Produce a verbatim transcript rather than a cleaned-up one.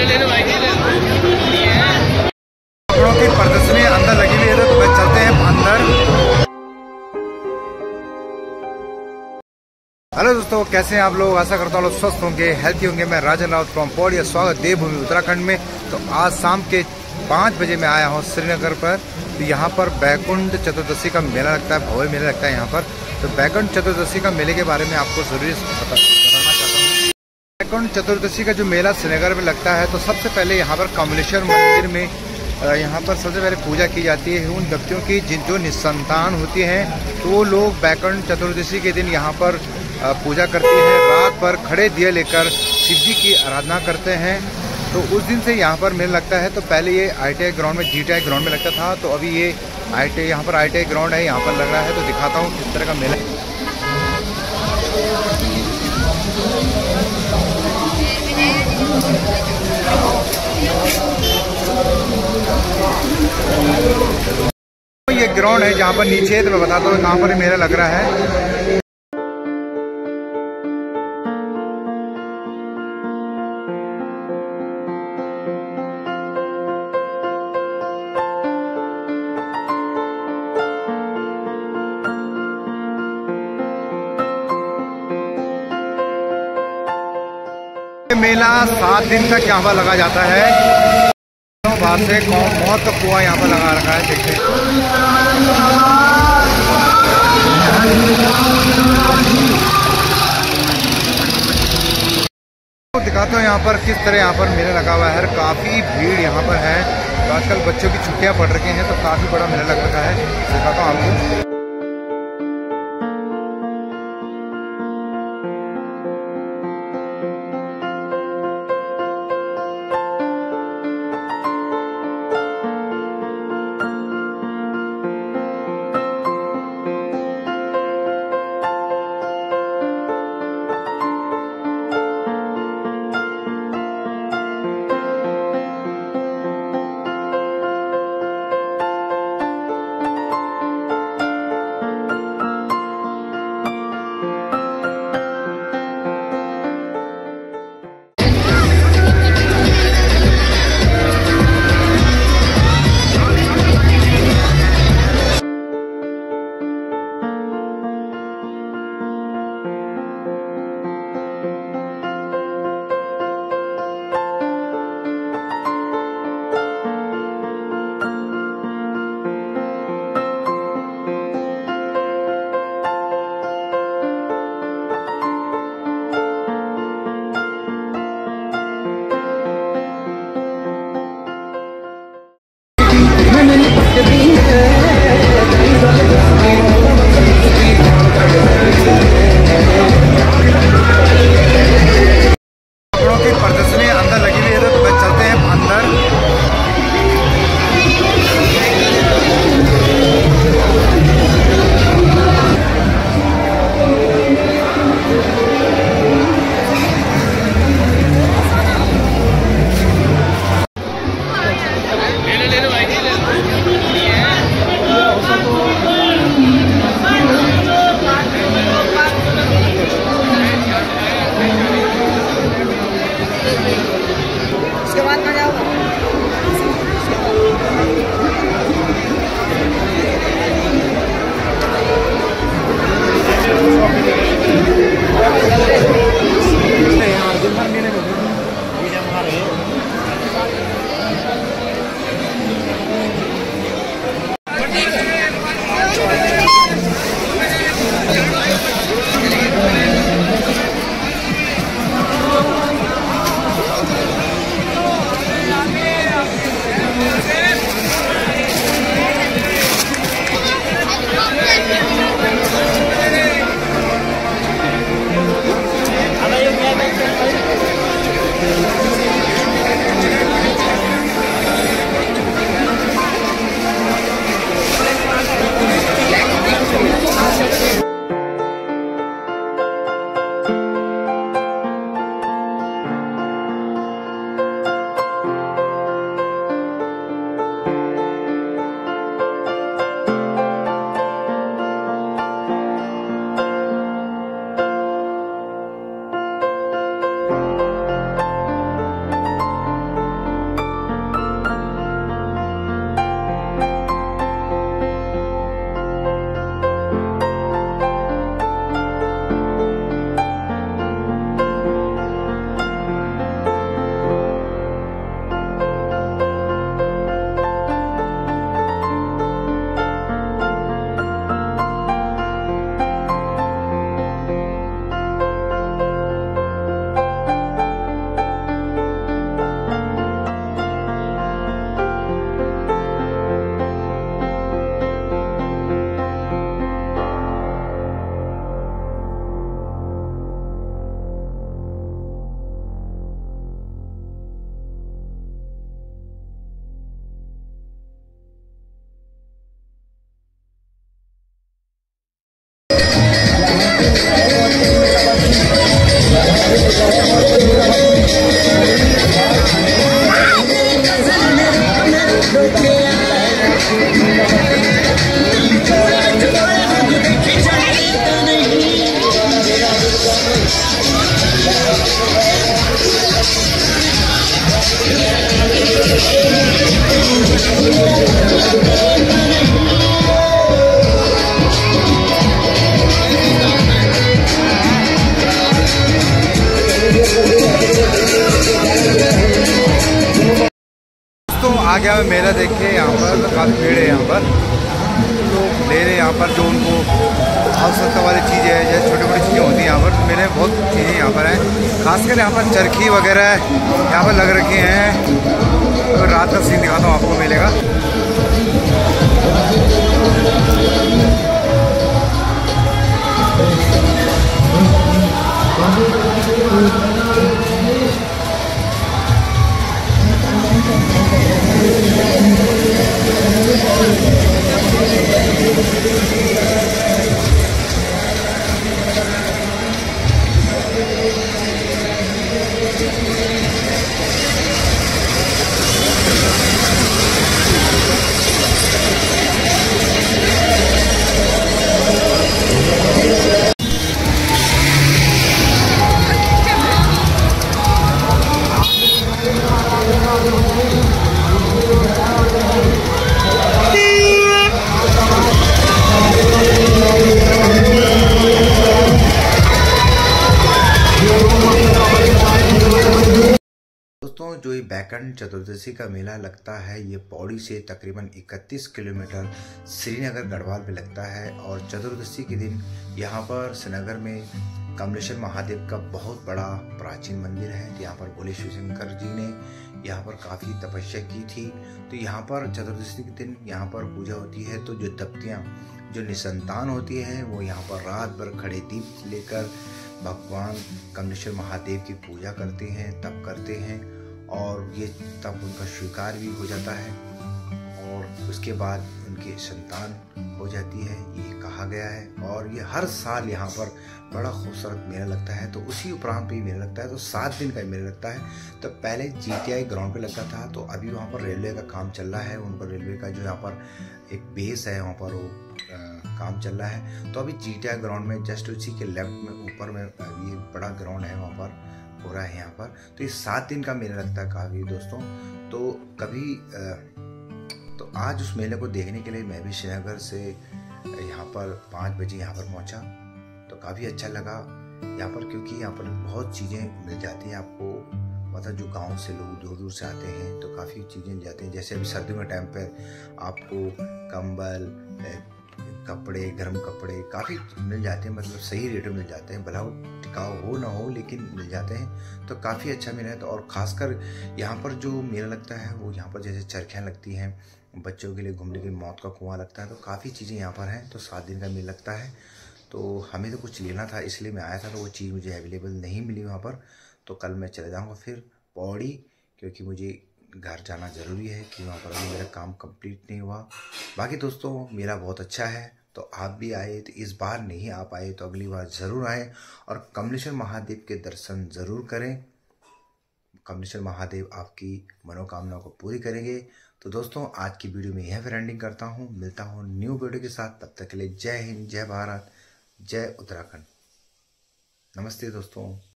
कपड़ों की प्रदर्शनी अंदर लगी हुई है, तो बस चलते हैं अंदर। हेलो दोस्तों, कैसे हैं आप लोग? आशा करता हूँ लोग स्वस्थ होंगे, हेल्थी होंगे। मैं राजन राउत फ्रॉम पौड़ी, स्वागत देवभूमि उत्तराखंड में। तो आज शाम के पाँच बजे मैं आया हूँ श्रीनगर पर। तो यहाँ पर बैकुंठ चतुर्दशी का मेला लगता है, भव्य मेला लगता है यहाँ पर। तो बैकुंठ चतुर्दशी का मेले के बारे में आपको जरूरी बताना चाहता हूँ। बैकुंठ चतुर्दशी का जो मेला श्रीनगर में लगता है, तो सबसे पहले यहाँ पर कमलेश्वर मंदिर में यहाँ पर सबसे पहले पूजा की जाती है उन व्यक्तियों की जिन जो निसंतान होती हैं। तो वो लोग बैकुंठ चतुर्दशी के दिन यहाँ पर पूजा करते हैं, रात भर खड़े दिए लेकर शिव जी की आराधना करते हैं। तो उस दिन से यहाँ पर मेला लगता है। तो पहले ये आई टी आई ग्राउंड में, जी टी आई ग्राउंड में लगता था, तो अभी ये आई टी आई यहाँ पर आई टी आई ग्राउंड है, यहाँ पर लग रहा है। तो दिखाता हूँ किस तरह का मेला है। ये ग्राउंड है जहाँ पर नीचे है, तो मैं बताता हूँ कहाँ पर मेला लग रहा है। मेला सात दिन तक यहाँ पर लगा जाता है। बाहर से बहुत का कुआं यहाँ पर लगा रखा है, देखिए। तो दिखाता हूँ यहाँ पर किस तरह यहाँ पर मेला लगा हुआ है। काफी भीड़ यहाँ पर है। तो आजकल बच्चों की छुट्टियाँ पड़ रही हैं, तो काफी बड़ा मेला लग रखा है। दिखाता हूँ आपको। कपड़ों की प्रदर्शनी अंदर लगी हुई है, तो बस चलते हैं अंदर। आ गया मैं मेला देख के। यहाँ पर काफ़ी भीड़ है। यहाँ पर लोग ले रहे हैं यहाँ पर जो उनको आवश्यकता वाली चीज़ें हैं, जैसे छोटी मोटी चीज़ें होती हैं यहाँ पर। मेरे बहुत चीज़ें यहाँ पर हैं, खासकर यहाँ पर चरखी वगैरह यहाँ पर लग रखी हैं। तो रात का सीन दिखाता हूँ आपको मेले का। दोस्तों, जो ये बैकुंठ चतुर्दशी का मेला लगता है, ये पौड़ी से तकरीबन इकतीस किलोमीटर श्रीनगर गढ़वाल पे लगता है। और चतुर्दशी के दिन यहाँ पर श्रीनगर में कमलेश्वर महादेव का बहुत बड़ा प्राचीन मंदिर है। यहाँ पर भोले शिव शंकर जी ने यहाँ पर काफ़ी तपस्या की थी। तो यहाँ पर चतुर्दशी के दिन यहाँ पर पूजा होती है। तो जो दंपतियाँ जो निसंतान होती हैं वो यहाँ पर रात भर खड़े दीप लेकर भगवान कमलेश्वर महादेव की पूजा करते हैं, तप करते हैं, और ये तब उनका स्वीकार भी हो जाता है और उसके बाद उनकी संतान हो जाती है, ये कहा गया है। और ये हर साल यहाँ पर बड़ा खूबसूरत मेला लगता है। तो उसी उपरांत भी मेला लगता है। तो सात दिन का मेला लगता है। तो पहले जीटीआई ग्राउंड पे लगता था, तो अभी वहाँ पर रेलवे का काम चल रहा है। उन पर रेलवे का जो यहाँ पर एक बेस है, वहाँ पर वो आ, काम चल रहा है। तो अभी जीटीआई ग्राउंड में जस्ट उसी के लेफ्ट में ऊपर में ये बड़ा ग्राउंड है, वहाँ पर हो रहा है यहाँ पर। तो ये सात दिन का मेला लगता है काफ़ी दोस्तों। तो कभी आ, तो आज उस मेले को देखने के लिए मैं भी श्रीनगर से यहाँ पर पाँच बजे यहाँ पर पहुँचा। तो काफ़ी अच्छा लगा यहाँ पर, क्योंकि यहाँ पर बहुत चीज़ें मिल जाती हैं आपको। मतलब जो गांव से लोग दूर दूर से आते हैं तो काफ़ी चीज़ें मिल जाती हैं। जैसे अभी सर्दियों के टाइम पर आपको कंबल, कपड़े, गर्म कपड़े काफ़ी मिल जाते हैं। मतलब सही रेटों में मिल जाते हैं, भला टिकाऊ हो ना हो लेकिन मिल जाते हैं। तो काफ़ी अच्छा मेला है। तो और ख़ासकर यहाँ पर जो मेला लगता है वो यहाँ पर जैसे चरखियाँ लगती हैं, बच्चों के लिए घूमने के मौत का कुआं लगता है। तो काफ़ी चीज़ें यहाँ पर हैं। तो सात दिन का मेला लगता है। तो हमें तो कुछ लेना था इसलिए मैं आया था, तो वो चीज़ मुझे अवेलेबल नहीं मिली वहाँ पर। तो कल मैं चले जाऊँगा फिर पौड़ी, क्योंकि मुझे घर जाना ज़रूरी है कि वहाँ पर अभी मेरा काम कंप्लीट नहीं हुआ। बाकी दोस्तों मेला बहुत अच्छा है। तो आप भी आए, तो इस बार नहीं आ पाए तो अगली बार ज़रूर आएँ और कमलेश्वर महादेव के दर्शन ज़रूर करें। कमलेश्वर महादेव आपकी मनोकामना को पूरी करेंगे। तो दोस्तों आज की वीडियो में यह फिर एंडिंग करता हूँ। मिलता हूँ न्यू वीडियो के साथ। तब तक के लिए जय हिंद, जय भारत, जय उत्तराखंड। नमस्ते दोस्तों।